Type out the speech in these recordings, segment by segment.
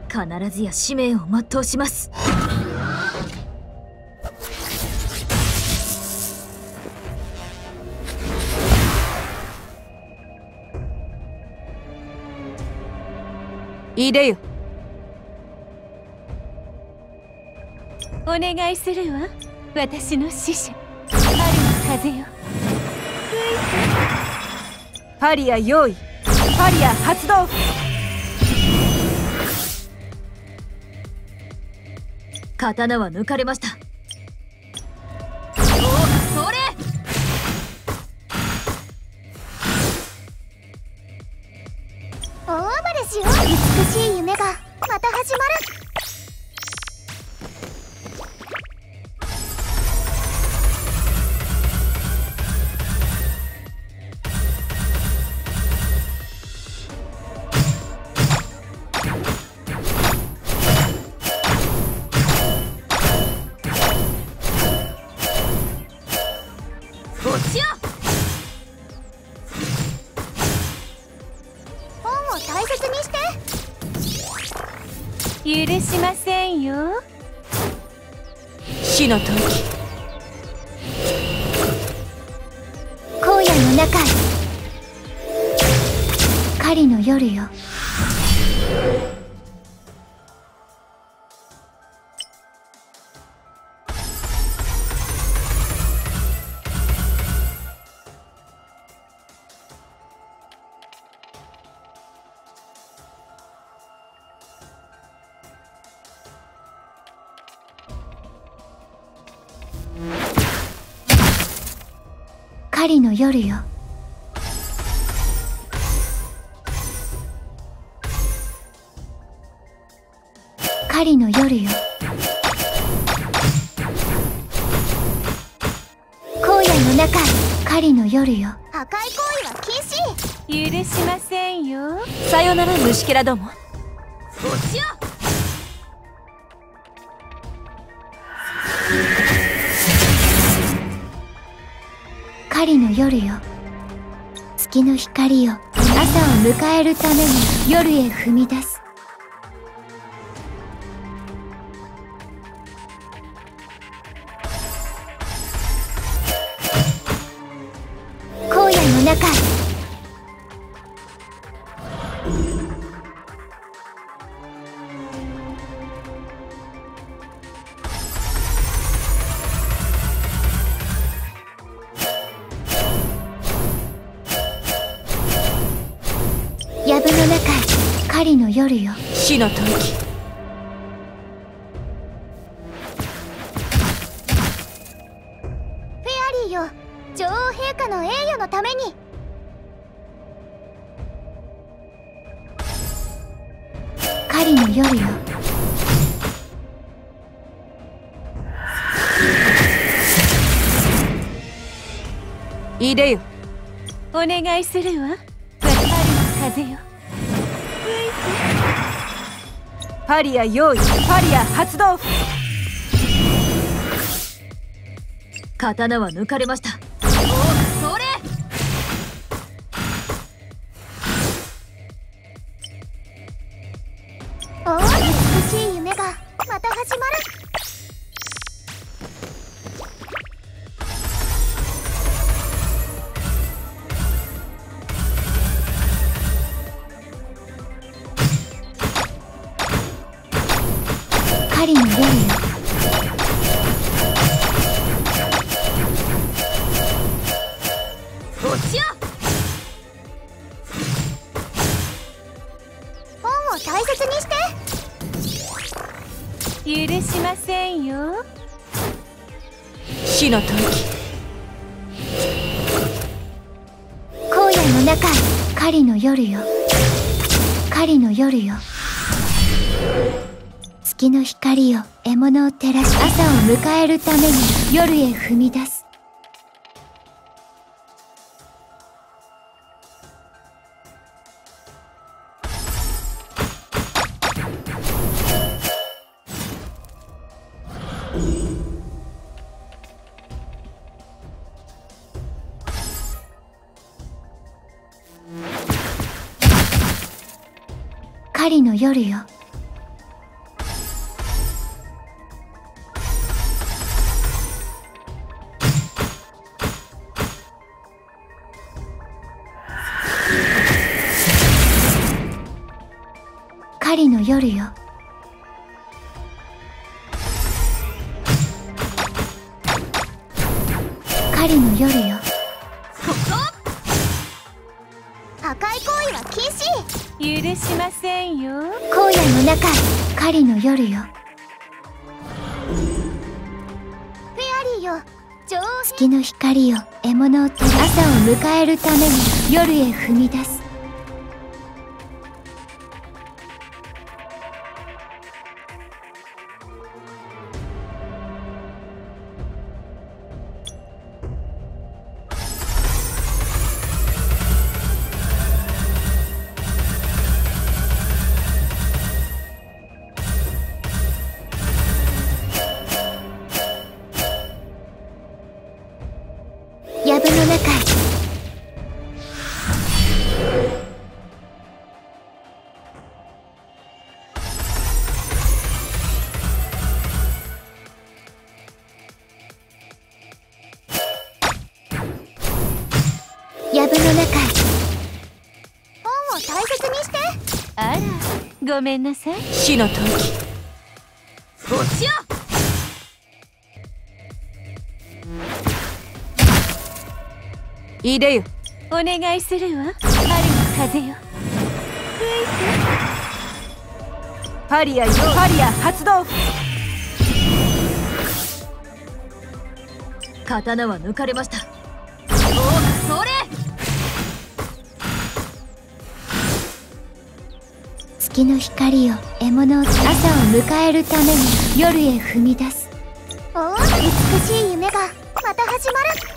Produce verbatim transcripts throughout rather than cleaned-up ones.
必ずや使命を全うします。 いでよ。 お願いするわ、私の使者春の風よ。 パリア用意、パリア発動。 刀は抜かれました。おお、それ。 大暴れしよう。美しい夢がまた始まる。大切にして。 許しませんよ。 死の時、 荒野の中へ。狩りの夜よ。狩りの夜よ。狩りの夜よ。荒野の中へ。狩りの夜よ。破壊行為は禁止。 許しませんよ。 さよなら虫けらども。 こっちよ。 狩りの夜よ。月の光よ。朝を迎えるために夜へ踏み出す。荒野の中へ。藪の中へ。狩りの夜よ。 死の時、 フェアリーよ。女王陛下の栄誉のために。狩りの夜よ。 いでよ。 お願いするわ、春の風よ。 パリア用意、パリア発動。 刀は抜かれました。おお、それ。 おお、美しい夢がまた始まる。狩りの夜よ。 こっちよ。 本を大切にして。 許しませんよ。 死の時、 荒野の中へ。狩りの夜よ。狩りの夜よ。月の光よ。獲物を照らし、朝を迎えるために夜へ踏み出す。狩りの夜よ。 狩りの夜よ。狩りの夜よ。 破壊行為は禁止。 許しませんよ。 荒野の中へ。狩りの夜よ。 フェアリーよ、女王編。 月の光よ、獲物を照ら朝を迎えるために夜へ踏み出す。藪の中へ。藪の中へ。 本を大切にして。 あら、ごめんなさい。 死の時。 おしよ。 いでよ。 お願いするわ。春の風よ。 パリアよ。パリア発動。 刀は抜かれました。おお、それ。 月の光よ、獲物を朝を迎えるために夜へ踏み出す。 おお、美しい夢がまた始まる。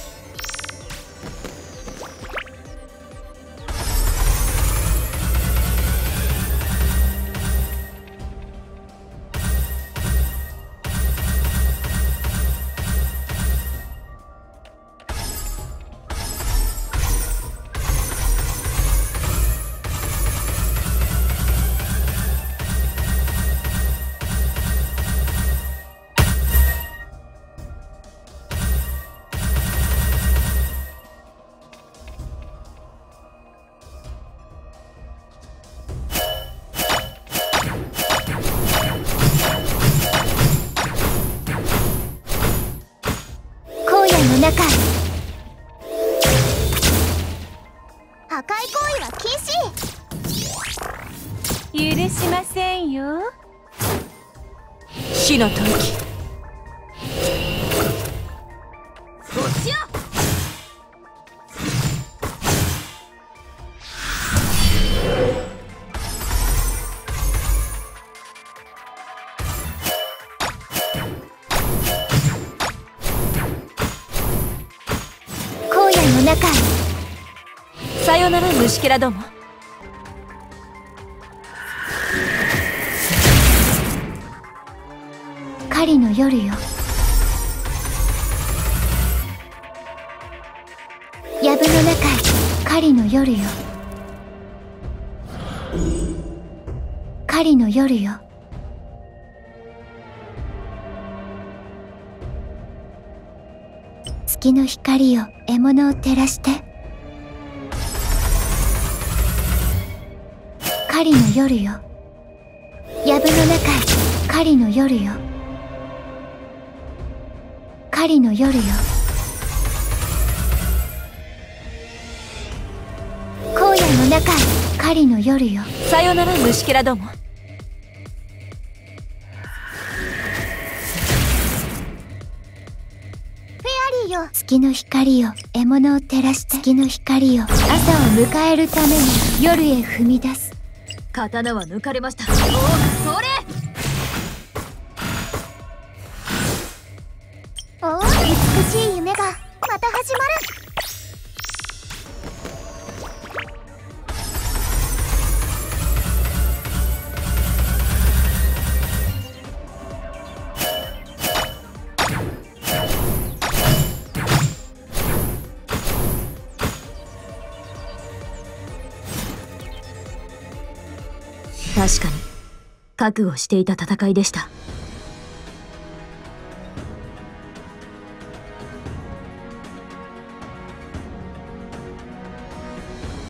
の中へ。 破壊行為は禁止。 許しませんよ。 死の時。 おしよ。 荒野の中へ。 さよなら虫けらども。 狩りの夜よ。藪の中へ。狩りの夜よ。狩りの夜よ。月の光よ、獲物を照らして。狩りの夜よ。藪の中へ。狩りの夜よ。狩りの夜よ。荒野の中へ。狩りの夜よ。 さよなら虫けらども。 月の光よ、獲物を照らして。月の光よ、朝を迎えるために夜へ踏み出す。 刀は抜かれました。おお、それ。 おお、美しい夢がまた始まる。 確かに覚悟していた戦いでした。